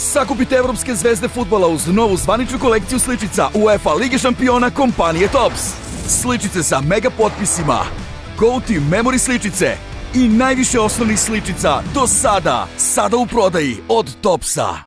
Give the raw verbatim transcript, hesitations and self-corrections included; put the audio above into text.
Sakupite evropske zvezde fudbala uz novu zvaničnu kolekciju sličica UEFA Lige šampiona kompanije Tops. Sličice sa megapotpisima, Goat i Memory sličice i najviše osnovnih sličica do sada, sada u prodaji od Topsa.